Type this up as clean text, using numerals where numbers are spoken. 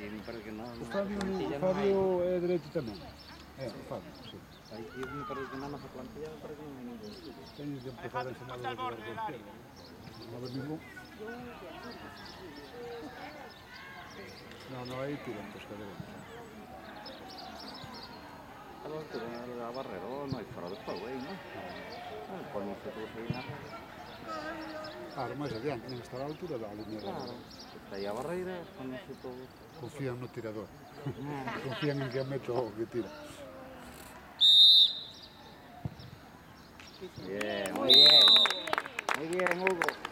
me parece que no. O Fabio é dereito tamén. É, o Fabio, sí. Aquí me parece que na nosa plantilla me parece que non hai ningún sitio. Teñen que empezar a ensinar a jugar de izquierda. Non hai ningún. Non hai tiran tos cadereros. A Barrero non hai fora de juego aí, non? Poñense todos aí na rede. Claro, máis adiante, ten que estar a altura da línea da Claro, está aí a barreira, poñense todos. confían no tirador. Confían en que meta o que tira. Bien, muy bien. Muy bien, Hugo.